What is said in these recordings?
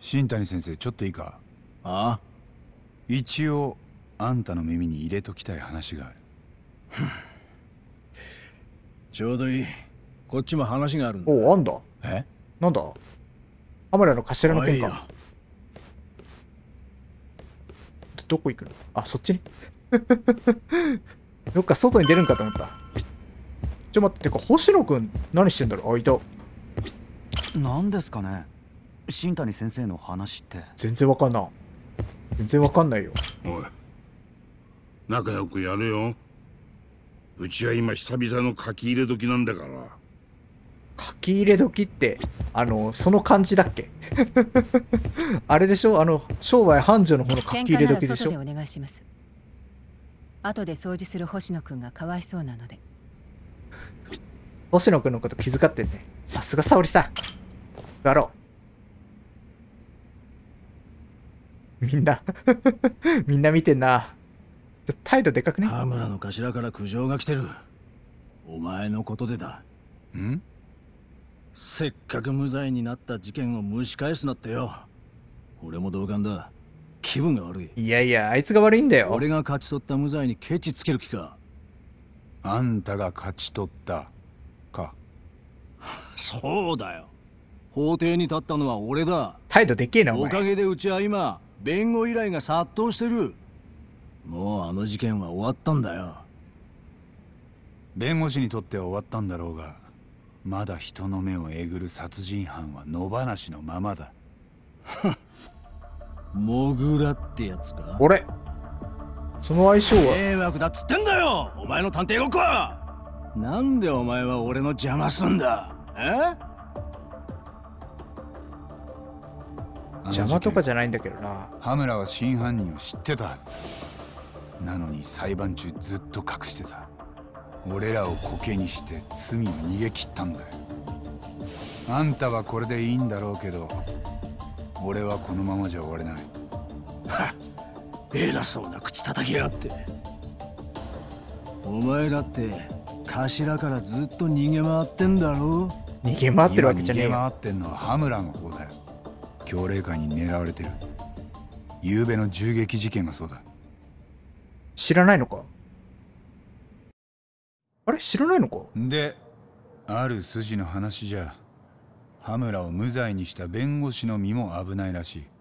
新谷先生、ちょっといいか？ ああ、 一応あんたの耳に入れときたい話がある。 ちょうどいい。こっちも話があるんだ。 おお、あんだ。 え？ なんだ？羽村の頭の件おいよ。 か。どこ行くの？あ、そっちね。どっか外に出るんかと思った。待って、てか、星野くん何してんだろう？あ、いた。 何ですかね、新谷先生の話って。 全然わかんない。全然わかんないよ。 おい、仲良くやれよ。うちは今久々の書き入れ時なんだから。 書き入れ時って、その感じだっけ？あれでしょ？商売繁盛の方の書き入れ時でしょ？ 喧嘩なら外でお願いします。後で掃除する星野くんがかわいそうなので。 星野くんのこと気遣ってんね。さすが沙織さん。だろう。みんな、みんな見てんな。態度でかくね？ 羽村の頭から苦情が来てる。お前のことでだ。 ん？ せっかく無罪になった事件を蒸し返すなってよ。俺も同感だ。気分が悪い。 いやいや、あいつが悪いんだよ。 俺が勝ち取った無罪にケチつける気か。 あんたが勝ち取ったか？ そうだよ。法廷に立ったのは俺だ。 態度でけえな、おおか前。 げでうちは今弁護依頼が殺到してる。もうあの事件は終わったんだよ。 弁護士にとっては終わったんだろうが、まだ人の目をえぐる殺人犯は野放しのままだ。 モグラってやつか？ 俺、その相性は。 迷惑だっつってんだよ、お前の探偵ごっこは。なんでお前は俺の邪魔すんだ？ 邪魔とかじゃないんだけどな。 羽村は真犯人を知ってたはずだ。なのに裁判中ずっと隠してた。俺らをコケにして罪を逃げ切ったんだよ。あんたはこれでいいんだろうけど、俺はこのままじゃ終われない。 はっ、偉そうな口叩きやがって。お前だって頭からずっと逃げ回ってんだろ。 逃げ回ってるわけじゃねえ今逃げ回よ。 ってんのは羽村の方だよ。強霊会に狙われてる。昨べの銃撃事件がそうだ。 知らないのか？あれ知らないのか？ で、ある筋の話じゃ、羽村を無罪にした弁護士の身も危ないらしい。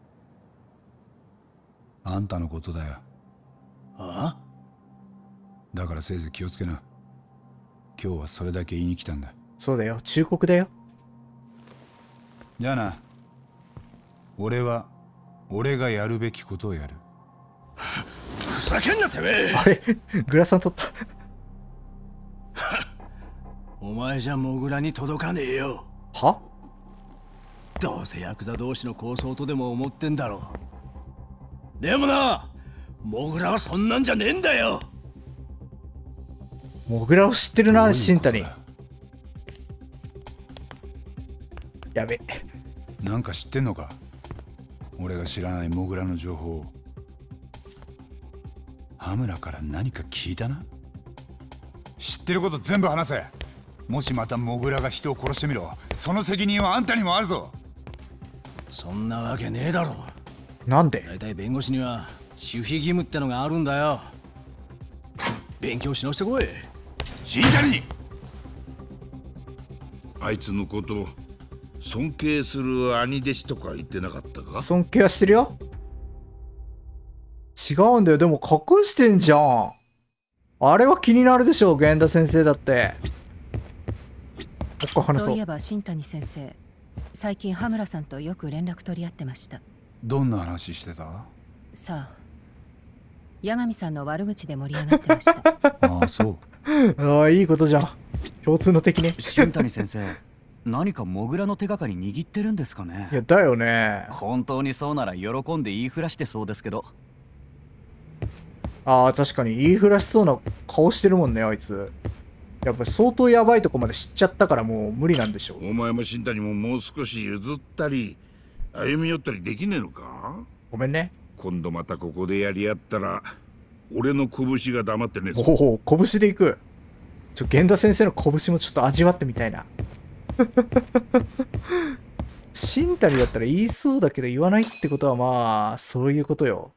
あんたのことだよ。 あ？ だからせいぜい気をつけな。今日はそれだけ言いに来たんだ。 そうだよ、忠告だよ。 じゃあな。俺がやるべきことをやる。 ふざけんなてめえ。 あれグラサン取った。 お前じゃモグラに届かねえよ。 は？ どうせヤクザ同士の抗争とでも思ってんだろう。でもな、モグラはそんなんじゃねえんだよ。 モグラを知ってるな、 どういうこと新谷。 だ？ やべ。 なんか知ってんのか？俺が知らないモグラの情報を。羽村から何か聞いたな？知ってること全部話せ。もしまたモグラが人を殺してみろ。その責任はあんたにもあるぞ。 そんなわけねえだろ。 なんで？ 大体弁護士には守秘義務ってのがあるんだよ。勉強し直してこい。 新谷！ あいつのこと尊敬する兄弟子とか言ってなかったか？ 尊敬はしてるよ。違うんだよ。でも隠してんじゃん。あれは気になるでしょう、源田先生だって。もう一回話そう。 そういえば新谷先生、最近羽村さんとよく連絡取り合ってました。 どんな話してた？ さあ、八神さんの悪口で盛り上がってました。 ああ、そう。 ああ、いいことじゃん。共通の敵ね。 新谷先生、何かモグラの手がかり握ってるんですかね？ いや、だよね。 本当にそうなら喜んで言いふらしてそうですけど。 ああ、確かに言いふらしそうな顔してるもんね、あいつ。やっぱり相当やばいとこまで知っちゃったからもう無理なんでしょう。 お前も新谷ももう少し譲ったり歩み寄ったりできねえのか？ ごめんね。 今度またここでやり合ったら俺の拳が黙ってねえぞ。 おお、拳でいく。源田先生の拳もちょっと味わってみたいな。 新谷だったら言いそうだけど言わないってことはまあ、そういうことよ。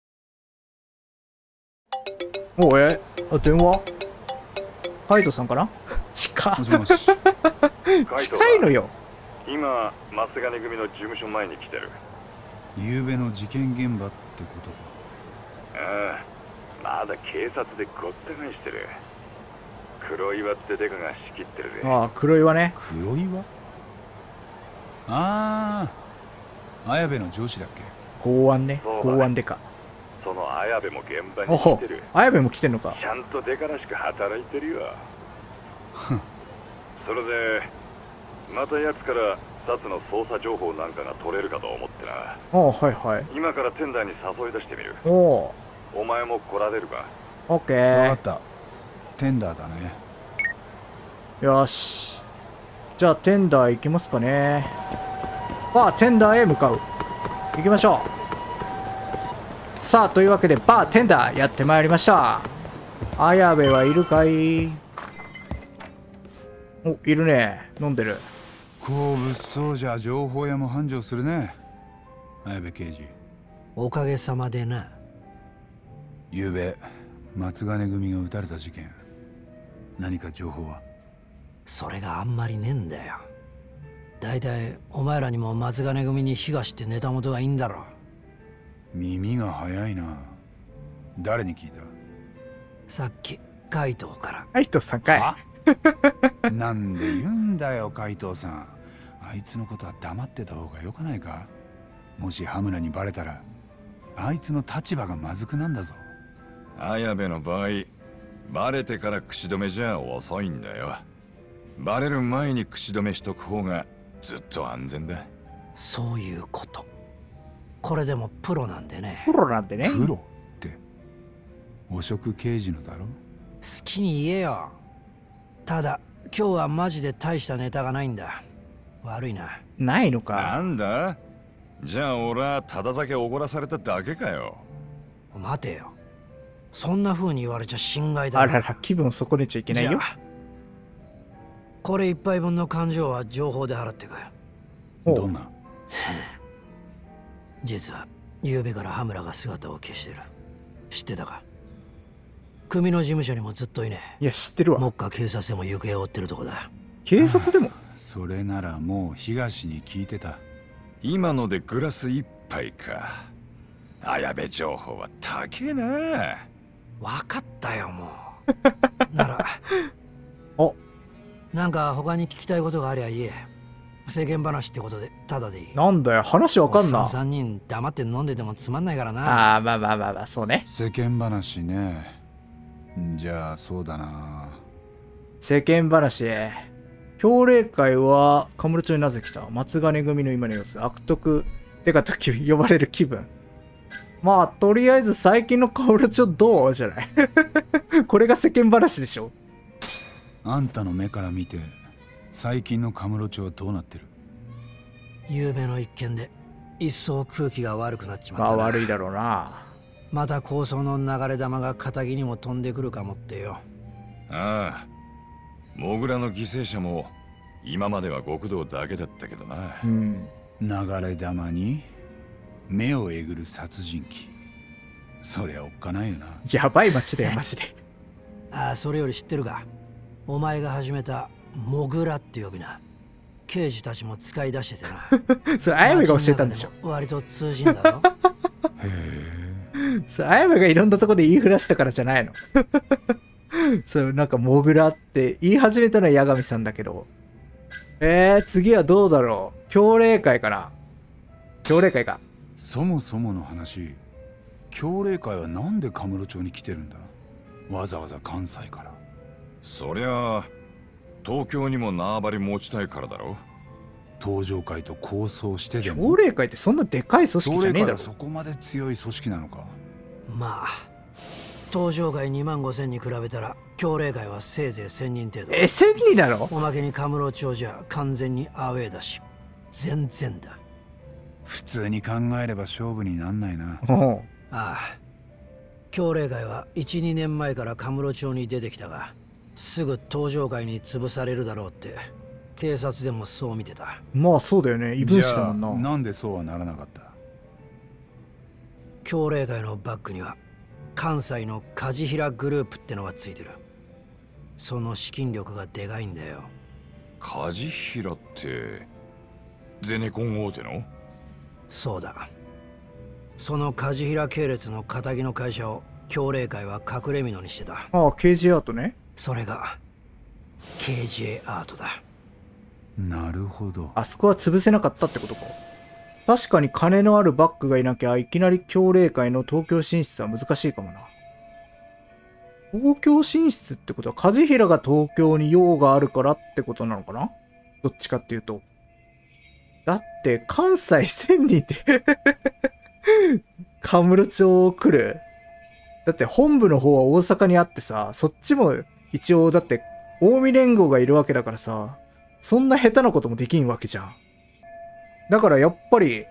おい、電話カイトさんかな。近もしもし。 近いのよ。 今松金組の事務所前に来てる。 昨夜の事件現場ってことか。 ああ、まだ警察でごった返してる。黒岩ってデカが仕切ってるぜ。 ああ、黒岩ね。 黒岩。ああ、綾部の上司だっけ。 公安ね。 そうだね公安デカ。 その綾部も現場おほに来てる。 綾部も来てんのか。 ちゃんとデカらしく働いてるよ。それでまた奴から札の捜査情報なんかが取れるかと思ってな。 ああ、はいはい。 今からテンダーに誘い出してみる。 おお、 お前も来られるか。 オッケー。 分かった。テンダーだね。 よし。じゃあ、テンダー行きますかね。バーテンダーへ向かう。行きましょう。さあ、というわけで、バーテンダーやってまいりました。綾部はいるかい？お、いるね。飲んでる。 好物騒じゃ情報屋も繁盛するね。綾部刑事。 おかげさまでな。 昨夜松金組が撃たれた事件、何か情報は？ それがあんまりねえんだよ。だいたいお前らにも松金組に東ってネタ元がいいんだろ。 耳が早いな。誰に聞いた？ さっき海藤からはい、とさんかい。 なんで言うんだよ海藤さん。あいつのことは黙ってた方がよくないか？もし羽村にバレたらあいつの立場がまずくなんだぞ。 綾部の場合、バレてから口止めじゃ遅いんだよ。バレる前に口止めしとく方がずっと安全だ。 そういうこと。これでもプロなんでね。 プロなんてね。 プロって汚職刑事のだろ？ 好きに言えよ。ただ今日はマジで大したネタがないんだ。悪いな。 ないのなか。 んだ？じゃあ俺はただ酒おごらされただけかよ。 待てよ。そんな風に言われちゃ心外だな。 あらら、気分損ねちゃいけないよじゃ。あこれ一杯分の勘定は情報で払ってく。 どんな？ 実は昨夜から羽村が姿を消してる。知ってたか？組の事務所にもずっといねいや、知ってるえ。目わ。 下警察でも行方を追ってるとこだ。 警察でも。 それならもう東に聞いてた。 今のでグラス一杯か。綾部情報は高えな。 分かったよもう。ならお、 なんか他に聞きたいことがありゃ言え。世間話ってことでただでいい。 なんだよ、話わかんな。 おっさん3人黙って飲んでてもつまんないからな。 ああ、まあまあまあまあ、そうね。 世間話ね。じゃあそうだな。 世間話。協励会は、カムロ町になぜ来た？松金組の今の様子。悪徳、てか時呼ばれる気分。まあ、とりあえず最近のカムロ町どうじゃないこれが世間話でしょ。 あんたの目から見て最近のカムロ町はどうなってる？ 夕べの一件で一層空気が悪くなっちまったな。 まあ悪いだろうな。 また構想の流れ弾が仇にも飛んでくるかもってよ。 ああ、モグラの犠牲者も今までは極道だけだったけどな。 うん。 流れ弾に目をえぐる殺人鬼。そりゃおっかないよな。 やばい街だよ、マジで。 ああ、それより知ってるか？お前が始めたモグラって呼びな。刑事たちも使い出しててな。 それ、あやめが教えたんでしょ。 割と通じんだぞ。 へえ。 それ、あやめがいろんなとこで言いふらしたからじゃないの。それ、なんか、モグラって言い始めたのは八神さんだけど。次はどうだろう。協励会かな。協励会か。 そもそもの話、協励会はなんでカムロ町に来てるんだ？わざわざ関西から。 そりゃあ東京にも縄張り持ちたいからだろ。 東上会と抗争してでも。 協励会ってそんなでかい組織じゃねえだろ。 協励会はそこまで強い組織なのか？ まあ、東上会2万5千に比べたら協励会はせいぜい1000人程度。 1000人だろ。 おまけにカムロ町じゃ完全にアウェーだし、全然だ。 普通に考えれば勝負になんないな。 おう。 ああ、協励会は 1,2 年前からカムロ町に出てきたが、すぐ東上会に潰されるだろうって警察でもそう見てた。 まあそうだよね、異分子だもんな。 じゃあなんでそうはならなかった？ 協励会のバックには関西の梶平グループってのがついてる。その資金力がでかいんだよ。 梶平ってゼネコン大手の？ そうだ。その梶平系列の仇の会社を協励会は隠れ蓑にしてた。 ああ、KJ アートね。 それが KJ アートだ。 なるほど。 あそこは潰せなかったってことか。確かに金のあるバックがいなきゃいきなり協励会の東京進出は難しいかもな。東京進出ってことは梶平が東京に用があるからってことなのかな？どっちかっていうと。だって関西1000人でカムロ町来る。だって本部の方は大阪にあってさ、そっちも一応だって近江連合がいるわけだからさ、そんな下手なこともできんわけじゃん。だからやっぱり、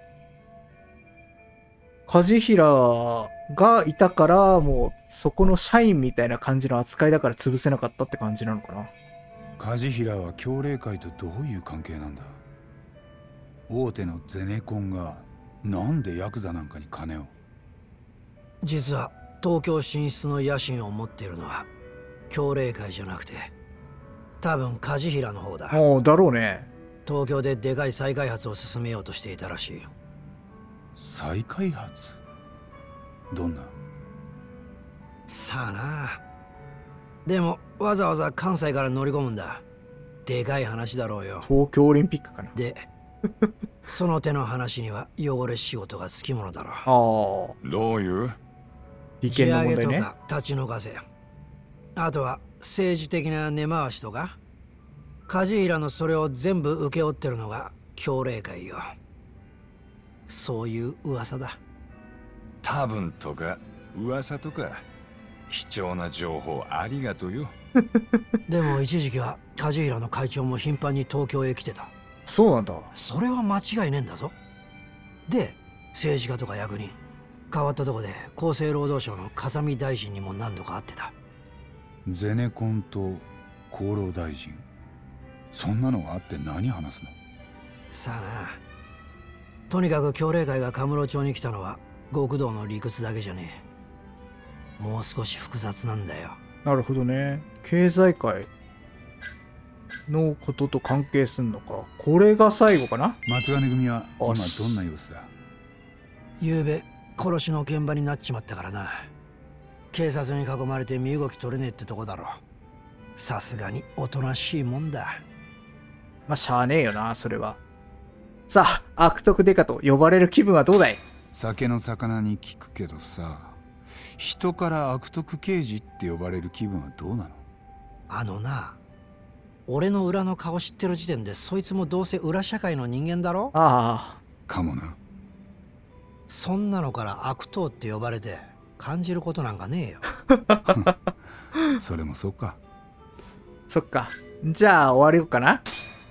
梶平がいたから、もうそこの社員みたいな感じの扱いだから潰せなかったって感じなのかな。 梶平は協励会とどういう関係なんだ？大手のゼネコンがなんでヤクザなんかに金を？ 実は東京進出の野心を持っているのは協励会じゃなくて、多分梶平の方だ。 おう、だろうね。 東京ででかい再開発を進めようとしていたらしい。 再開発？どんな？ さあな。でもわざわざ関西から乗り込むんだ。でかい話だろうよ。 東京オリンピックかな。 でその手の話には汚れ仕事がつきものだろう。 ああ、 どういう？ 利権の問題ね。 地上げとか立ち退かせ、あとは政治的な根回しとか、梶平のそれを全部請け負ってるのが協励会よ。そういう噂だ。 多分とか噂とか貴重な情報ありがとうよ。 でも一時期は梶平の会長も頻繁に東京へ来てた。 そうなんだ。 それは間違いねえんだぞ。で政治家とか役人、変わったとこで厚生労働省の風見大臣にも何度か会ってた。 ゼネコンと厚労大臣、そんなのがあって何話すの？ さあな。とにかく協励会がカムロ町に来たのは極道の理屈だけじゃねえ。もう少し複雑なんだよ。 なるほどね。経済界のことと関係すんのか。これが最後かな。 松金組は今よしどんな様子だ？ 昨べ殺しの現場になっちまったからな。警察に囲まれて身動き取れねえってとこだろ。さすがにおとなしいもんだ。 まあ、しゃあねえよな、それは。さあ、悪徳デカと呼ばれる気分はどうだい？ 酒の魚に聞くけどさ、人から悪徳刑事って呼ばれる気分はどうなの？ あのな、俺の裏の顔知ってる時点でそいつもどうせ裏社会の人間だろ。 あかもな。 そんなのから悪党って呼ばれて感じることなんかねえよ。 それもそうか。 あ、そっか。じゃあ終わりようかな。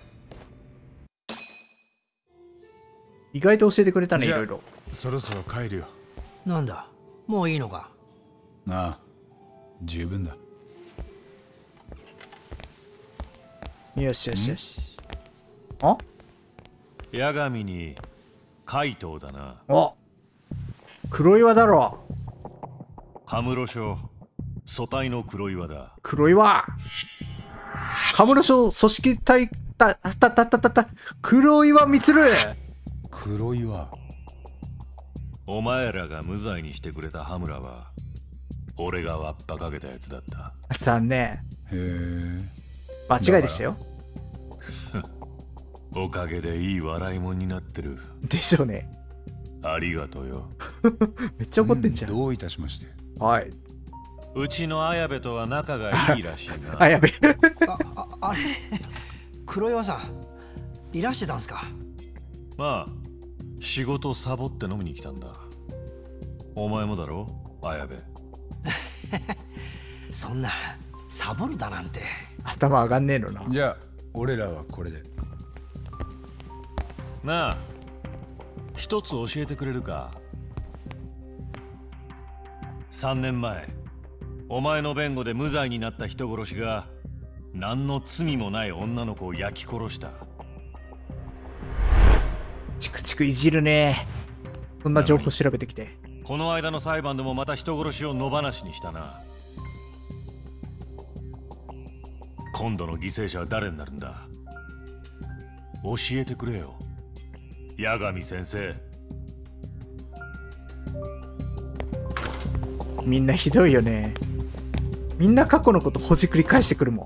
意外と教えてくれたね、いじゃあろいろ。 そろそろ帰るよ。 なんだ、もういいのか？ なあ、十分だ。 よしよしよし。あ八神に怪盗だな。 あ、黒岩だろ。 カムロ署組対の黒岩だ。 黒岩。カムロ署組織隊黒岩充。 黒岩。 お前らが無罪にしてくれた羽村は俺がわっぱかけたやつだった。 残念。 へえ。 間違いでしたよ。 おかげでいい笑いもんになってる。 でしょうね。 ありがとうよ。 めっちゃ怒ってんじゃん。 どういたしまして。 はい。 うちの綾部とは仲がいいらしいな。 あ、やべえ。 あれ黒岩さんいらしてたんすか？ まあ仕事サボって飲みに来たんだ。お前もだろ綾部。 そんなサボるだなんて。 頭上がんねえのな。 じゃあ俺らはこれで。 なあ一つ教えてくれるか。3年前お前の弁護で無罪になった人殺しが何の罪もない女の子を焼き殺した。 チクチクいじるね。そんな情報調べてきて。 この間の裁判でもまた人殺しを野放しにしたな。今度の犠牲者は誰になるんだ？教えてくれよ、八神先生。 みんなひどいよね。みんな過去のことほじくり返してくるもん。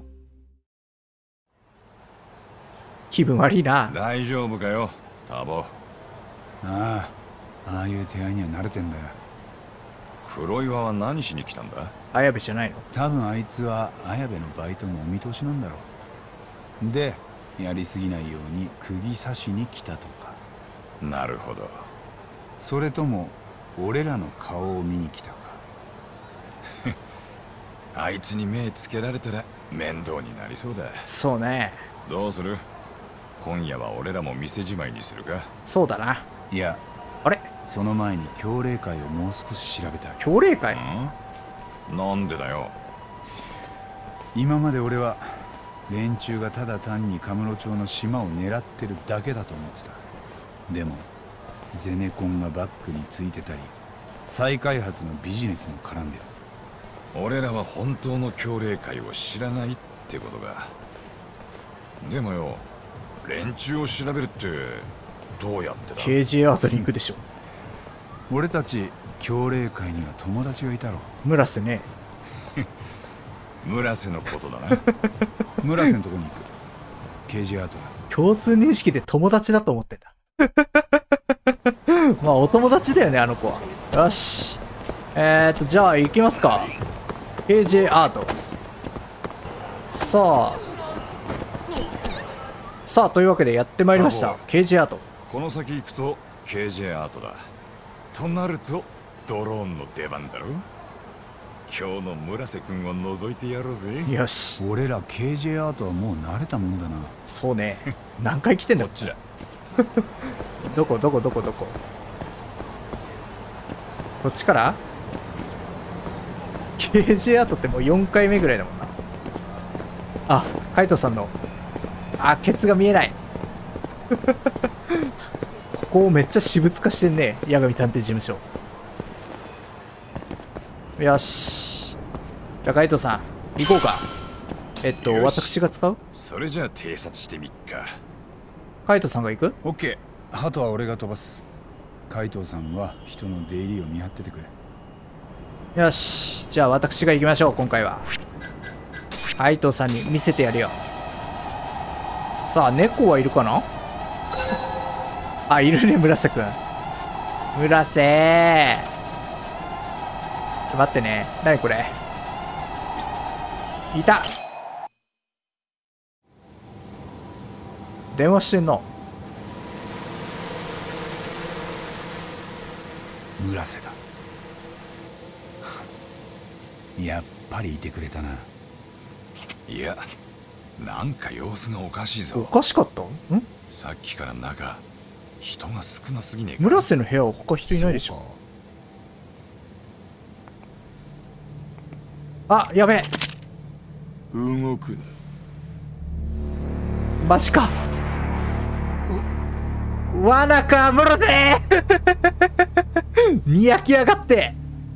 気分悪いな。 大丈夫かよタボ。 ああいう手合いには慣れてんだよ。 黒岩は何しに来たんだ？ 綾部じゃないの？ 多分あいつは綾部のバイトのお見通しなんだろう。でやりすぎないように釘刺しに来たとか。 なるほど。 それとも俺らの顔を見に来たか。 あいつに目つけられたら面倒になりそうだ。 そうね。 どうする？今夜は俺らも店じまいにするか？ そうだな。 いや、 あれ？ その前に協励会をもう少し調べたい。 協励会？ なんでだよ。 今まで俺は連中がただ単にカムロ町の島を狙ってるだけだと思ってた。でもゼネコンがバックについてたり再開発のビジネスも絡んでる。 俺らは本当の協励会を知らないってことか。でもよ、連中を調べるってどうやってだ？ KJ アートに行くでしょ。 俺たち協励会には友達がいたろ。 村瀬ね。 村瀬のことだな。 村瀬のとこに行く。KJ アートだ。 共通認識で友達だと思ってんだ。まあお友達だよね、あの子は。よし。じゃあ行きますか。KJ アート。さあというわけでやってまいりました。KJ アート。 この先行くと KJ アートだ。となるとドローンの出番だろ。今日の村瀬君を覗いてやろうぜ。 よし。 俺ら KJ アートはもう慣れたもんだな。 そうね。何回来てんだこっちだ。 どここっちから？ KJ アートってもう4回目ぐらいだもんな。あ、カイトさんのケツが見えない。ここをめっちゃ私物化してんね、八神探偵事務所。よし。じゃあカイトさん行こうか。私が使う？ それじゃあ偵察してみっか。 カイトさんが行く？ オッケー。鳩は俺が飛ばす。海藤さんは人の出入りを見張っててくれ。 よし。じゃあ私が行きましょう。今回はカイトさんに見せてやるよ。さあ猫はいるかな。あ、いるね、村瀬くん。村瀬待ってね。何これ。いた。電話してんの。 村瀬だ。やっぱりいてくれたな。 いや、なんか様子がおかしいぞ。 おかしかった？ さっきから中人が少なすぎねえか。 村瀬の部屋は他人いないでしょ。あ、やべえ。 動くな。 マジか。罠か、村瀬。にやきやがって。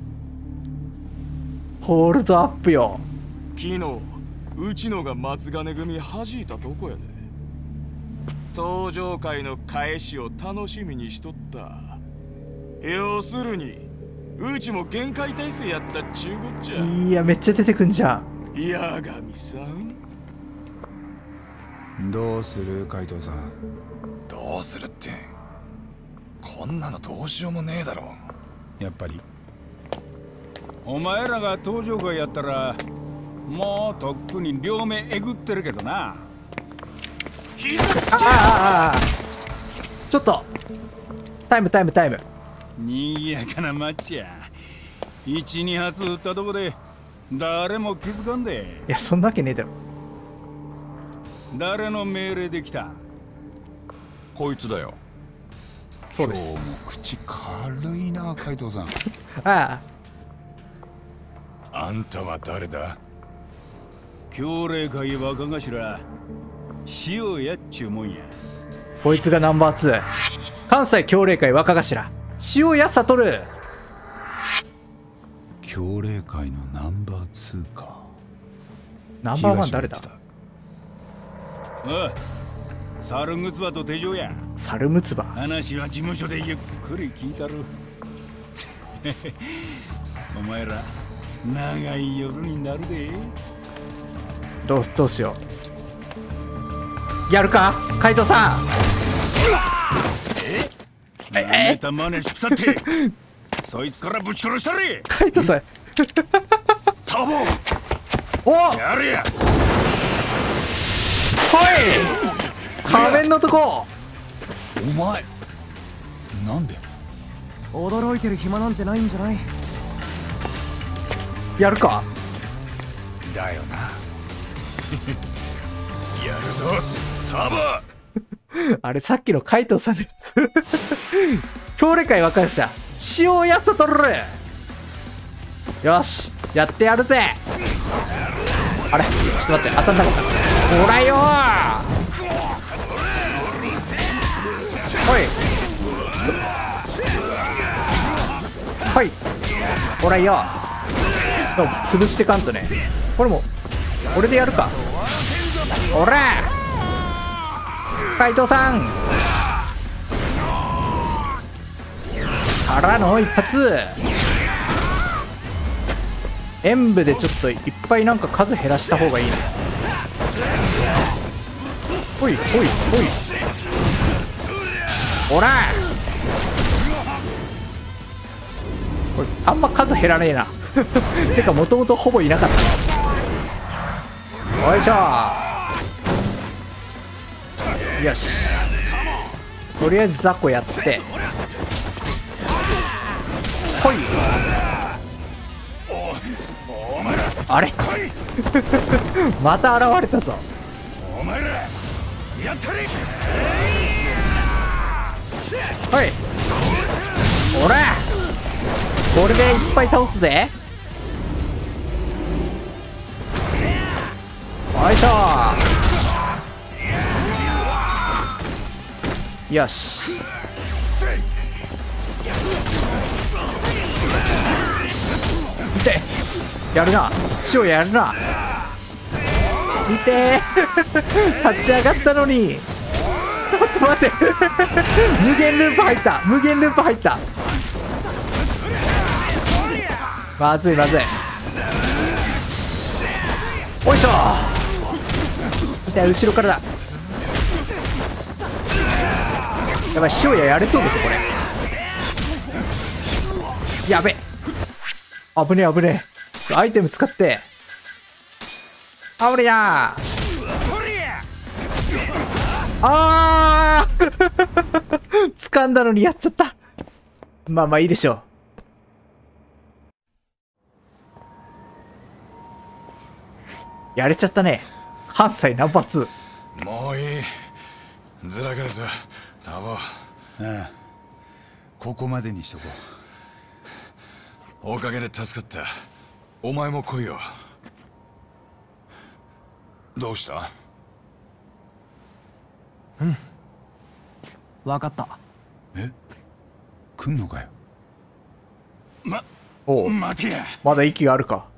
ホールドアップよ。 昨日うちのが松金組弾いたとこやで。登場会の返しを楽しみにしとった。要するにうちも限界体制やったっちゅうこっちゃ。 いや、めっちゃ出てくんじゃん。 八神さん、 どうする海藤さん。 どうするって、こんなのどうしようもねえだろ。 やっぱりお前らが登場会やったらもうとっくに両目えぐってるけどな。 傷つけ。 ちょっとタイム。 にぎやかなマッチや。1、2発撃ったとこで誰も気づかんで。 いや、そんなわけねえだろ。 誰の命令で来た？ こいつだよ。 そうです。 今日も口軽いな海藤さん。 あんたは誰だ？ 強霊会若頭塩やっちゅうもんや。 こいつがナンバー2。関西強霊会若頭塩谷悟。 強霊界のナンバー2か。 ナンバーワン誰だ？ ああ、猿むつばと手錠や。 猿むつば。 話は事務所でゆっくり聞いたる。お前ら長い夜になるで。 どうしよう。やるか海斗さん。 なめた真似しくさってそいつからぶち殺したれ。 海斗さん。 タボおやれや。 ほい仮面の男。 お前なんで？ 驚いてる暇なんてないんじゃない？ やるか。 だよな。 やるぞタボ。 あれさっきの海斗さんのやつ。強霊界若者塩谷悟。よしやってやるぜ。あれちょっと待って当たんなかった。ほらよほいほいほらよ。潰してかんとね。これも俺でやるか。ほら海斗さんからの一発。演武でちょっといっぱいなんか数減らした方がいいな。ほいほいほいほらこれあんま数減らねえな。てかもともとほぼいなかった。よいしょ。よしとりあえず雑魚やってほい。あれまた現れたぞ。 お前らやったれ。 はいほらこれでいっぱい倒すぜ。よいしょ。よし見てやるな塩やるな。見て立ち上がったのに。ちょっと待って無限ループ入った無限ループ入った。まずいまずい。おいしょ。見て後ろからだ。やばい塩谷やれそうですよこれ。やべ危ねえ危ねえ。アイテム使ってあれやあー掴んだのにやっちゃった。まあまあいいでしょう。やれちゃったね関西ナンバー2。 もういいずらかるぞタボ。 ああここまでにしとこう。おかげで助かった。お前も来いよ。どうした？ うん分かった。 え来んのかよ。 おう待てや。 まだ息があるか。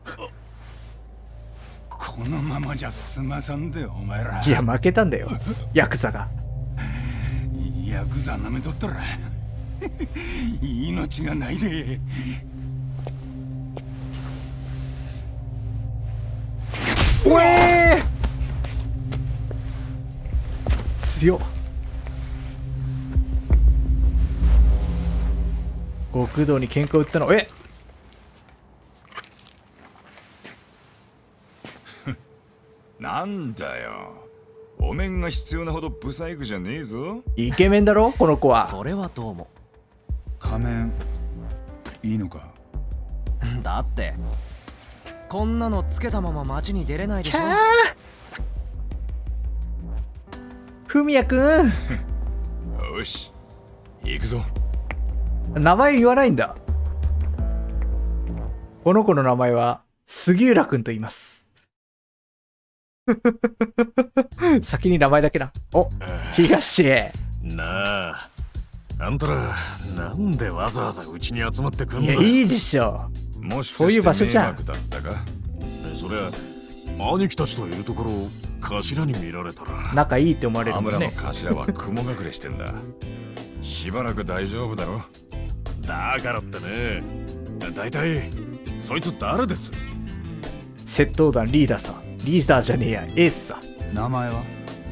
このままじゃ済まさんでお前ら。 いや負けたんだよヤクザが。 ヤクザなめとったら命がないで。 おえ強っ。極道に喧嘩売ったの。 なんだよお面が必要なほどブサイクじゃねえぞ。 イケメンだろこの子は。 それはどうも。 仮面いいのか。 だってこんなのつけたまま街に出れないでしょ。 ふみやくんよし行くぞ。 名前言わないんだ。この子の名前は杉浦くんと言います。 先に名前だけな。お、東。 なあ、あんたらなんでわざわざうちに集まってくんの？ いや、いいでしょ。 もしそういう場所じゃん。 だったか？ そりゃ兄貴たちといるところを頭に見られたら仲いいって思われるアムラのもんね。 頭は雲隠れしてんだ。しばらく大丈夫だろ。 だからってね、だいたいそいつ誰です？ 窃盗団リーダーさん。リーダーじゃねえや、エースさ。 名前は？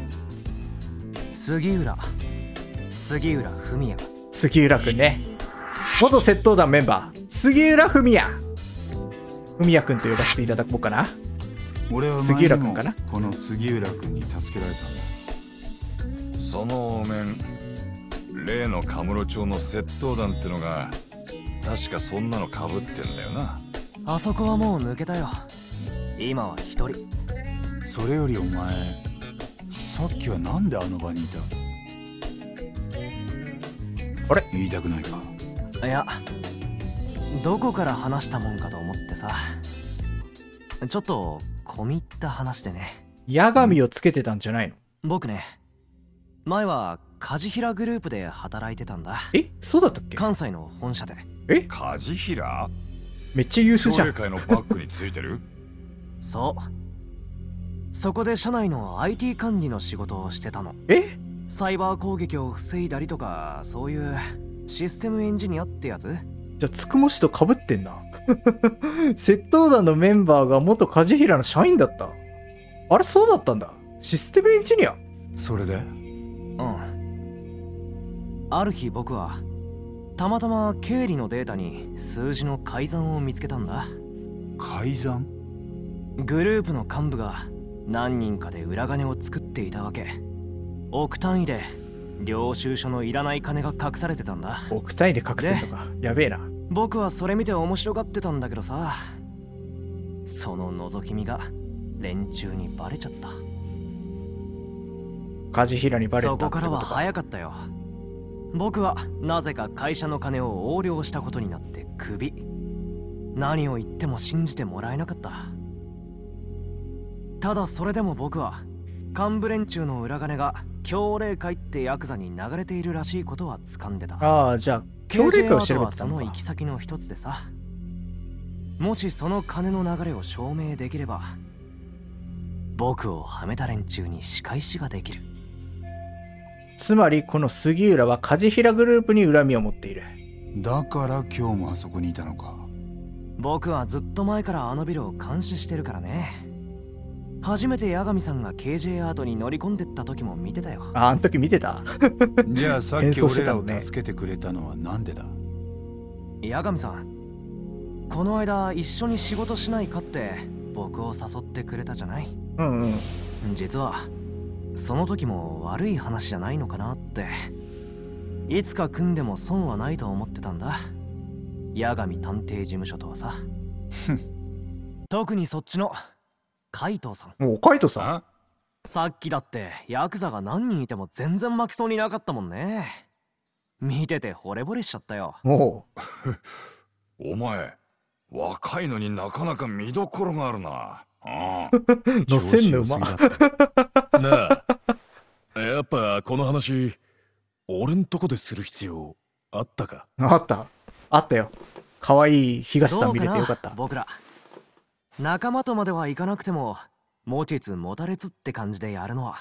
杉浦文也。 杉浦くんね。元窃盗団メンバー、杉浦文也。文也くんと呼ばせていただこうかな。 俺は杉浦くんかな。 この杉浦くんに助けられたんだ。 そのお面、例のカムロ町の窃盗団ってのが確かそんなのかぶってんだよな。 あそこはもう抜けたよ。今は一人。 それよりお前、さっきはなんであの場にいた？ あれ？ 言いたくないか？ いや、どこから話したもんかと思ってさ。ちょっと込み入った話でね。 八神をつけてたんじゃないの？ 僕ね、前は梶平グループで働いてたんだ。 え、そうだったっけ？ 関西の本社で。 え？ 梶平？ めっちゃ優秀じゃん。 協会のバッグについてる？ そう。そこで社内の IT 管理の仕事をしてたの。 え？ サイバー攻撃を防いだりとか、そういうシステムエンジニアってやつ？ じゃあつくも市と被ってんな。窃盗団のメンバーが元梶平の社員だった。あれ、そうだったんだ。システムエンジニア。 それで？ うん。ある日僕はたまたま経理のデータに数字の改ざんを見つけたんだ。 改ざん？ グループの幹部が何人かで裏金を作っていたわけ。億単位で領収書のいらない金が隠されてたんだ。 億単位で隠せんのか。やべえな。 僕はそれ見て面白がってたんだけどさ、その覗き見が連中にバレちゃった。 梶平にバレたそってことか。 こからは早かったよ。僕はなぜか会社の金を横領したことになってクビ。何を言っても信じてもらえなかった。ただそれでも僕は幹部連中の裏金が強霊会ってヤクザに流れているらしいことは掴んでた。 ああ、じゃあ強霊会を調べてたのか。 その行き先の一つでさ、もしその金の流れを証明できれば僕をはめた連中に仕返しができる。 つまりこの杉浦は梶平グループに恨みを持っている。 だから今日もあそこにいたのか。 僕はずっと前からあのビルを監視してるからね。初めて八神さんが KJ アートに乗り込んでった時も見てたよ。 あん時見てた。 じゃあさっき俺らを助けてくれたのはなんでだ？ 八神さん、この間一緒に仕事しないかって僕を誘ってくれたじゃない？ うんうん。 実はその時も悪い話じゃないのかなって。いつか組んでも損はないと思ってたんだ。八神探偵事務所とはさ。特にそっちの海藤さん。 もう海藤さん？ さっきだってヤクザが何人いても全然負けそうになかったもんね。見てて惚れ惚れしちゃったよ。 おお前、若いのになかなか見どころがあるな。 乗せんのうま。 なあ、やっぱこの話俺んとこでする必要あったか？ あったよ。可愛い東さん見れてよかった。 僕ら仲間とまではいかなくても持ちつ持たれつって感じでやるのは。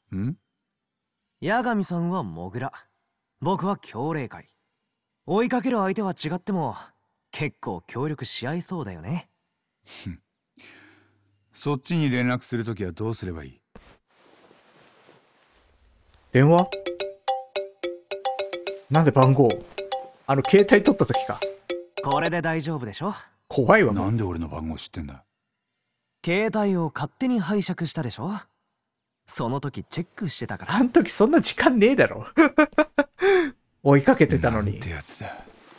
八神さんはモグラ、僕は強霊会。追いかける相手は違っても結構協力し合いそうだよね。 そっちに連絡するときはどうすればいい？ 電話？なんで番号？携帯取った時か。 これで大丈夫でしょ？ 怖いわ。 なんで俺の番号知ってんだ？ 携帯を勝手に拝借したでしょ？その時チェックしてたから。 あん時そんな時間ねえだろ。追いかけてたのに。 なんてやつだ。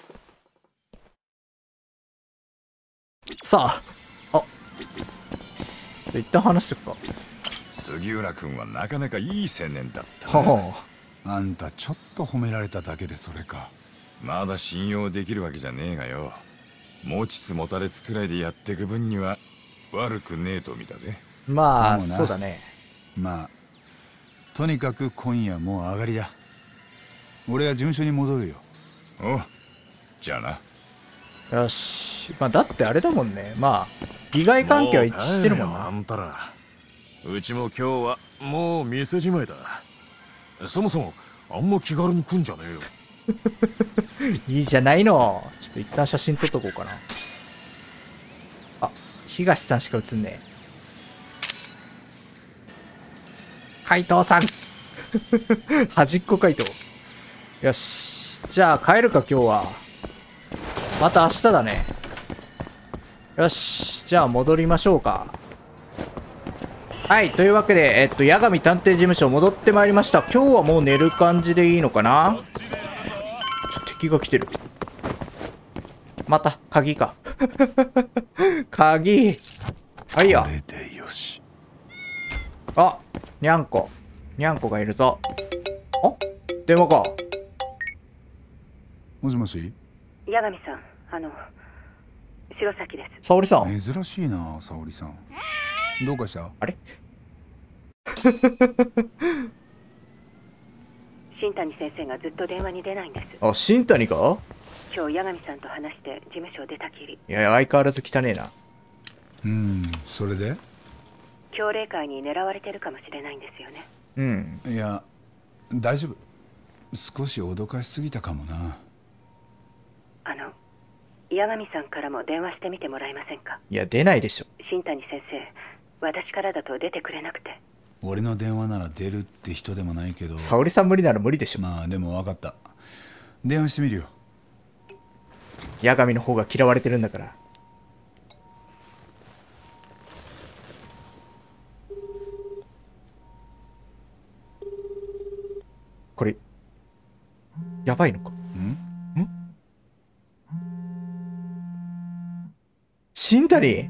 さあ、一旦話してくか。 杉浦君はなかなかいい青年だった。 あんたちょっと褒められただけでそれか。 まだ信用できるわけじゃねえがよ。持ちつ持たれつくらいでやってく分には悪くねえと見たぜ。 まあ、 でもなそうだね。 まあとにかく今夜もう上がりだ。俺は事務所に戻るよ。 おう、じゃあな。 よし。まあ、だってあれだもんね。まあ、利害関係は一致してるもんな。 あんたら。うちも今日はもう店じまいだ。そもそもあんま気軽に来んじゃねえよ。 いいじゃないの。ちょっと一旦写真撮っとこうかな。あ、東さんしか写んねえ。海藤さん端っこ海藤。よし。じゃあ帰るか今日は。また明日だね。よし。じゃあ戻りましょうか。はい。というわけで、八神探偵事務所戻ってまいりました。今日はもう寝る感じでいいのかな？敵が来てる。また、鍵か。鍵。はいよ。 これでよし。 あ、にゃんこ。にゃんこがいるぞ。あ、電話か。 もしもし。 八神さん、白崎です。 沙織さん。 珍しいな、沙織さん。どうかした？ あれ新谷先生がずっと電話に出ないんです。 あ、新谷か？ 今日八神さんと話して事務所を出たきり。 いや、相変わらず汚ねえな。 それで？ 強霊会に狙われてるかもしれないんですよね。 うん。 いや、大丈夫。少し脅かしすぎたかもな。 八神さんからも電話してみてもらえませんか？ いや、出ないでしょ。 新谷先生、私からだと出てくれなくて。 俺の電話なら出るって人でもないけど。 沙織さん無理なら無理でしょ。 まあでも分かった。電話してみるよ。 八神の方が嫌われてるんだから。これやばいのか？新谷？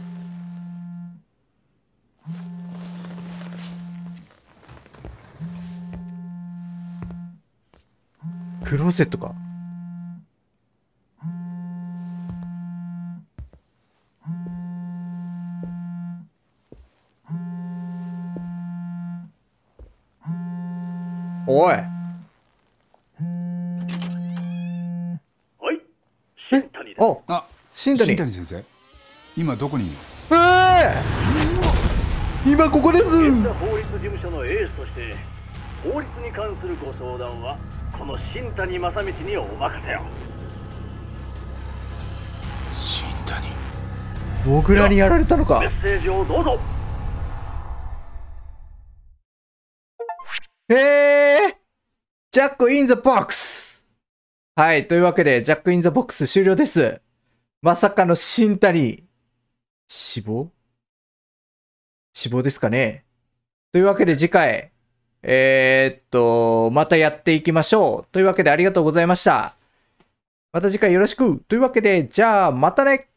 クローゼットか？おい。 はい、新谷です。 あ、 新谷。 新谷先生。今どこにいるの？今ここです。 法律事務所のエースとして法律に関するご相談はこの新谷正道にお任せよ。 新谷。 モグラにやられたのか。 メッセージをどうぞ。 ジャックインザボックス。はい。というわけで、ジャックインザボックス終了です。まさかの新谷。死亡ですかね。というわけで次回、またやっていきましょう。というわけでありがとうございました。また次回よろしく。というわけで、じゃあ、またね。